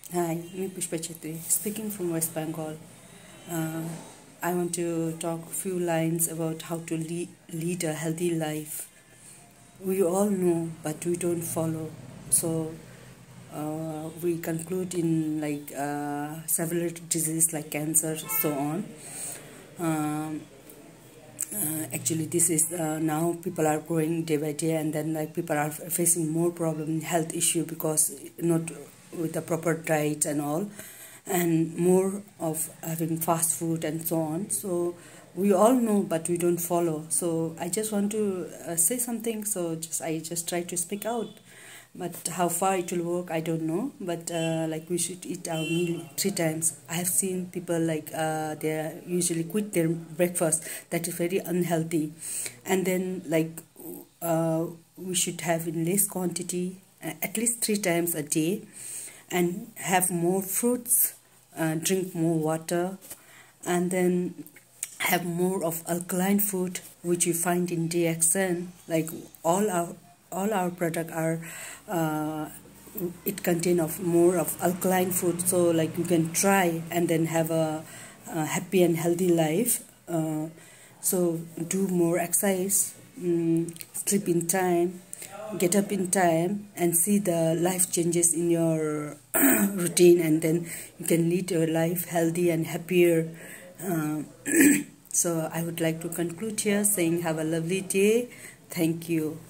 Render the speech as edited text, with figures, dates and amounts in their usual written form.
Hi, I'm Pushpa Chetri, speaking from West Bengal. Uh, I want to talk a few lines about how to lead a healthy life. We all know, but we don't follow. So we conclude in several diseases like cancer, so on. Um, Actually, this is now people are growing day by day, and then people are facing more problem health issue because not with the proper diet and all, and more of having fast food and so on. So we all know, but we don't follow. So I just want to say something. So I just try to speak out. But how far it will work, I don't know. But we should eat our meal 3 times. I have seen people they usually quit their breakfast. That is very unhealthy. And then we should have in less quantity, at least 3 times a day, and have more fruits, drink more water, and then have more of alkaline food, which you find in DXN. Like all our product are it contain of more of alkaline food, so like you can try and then have a happy and healthy life. So do more exercise, sleep in time, get up in time, and see the life changes in your routine, and then you can lead your life healthy and happier. uh, so I would like to conclude here saying have a lovely day. Thank you.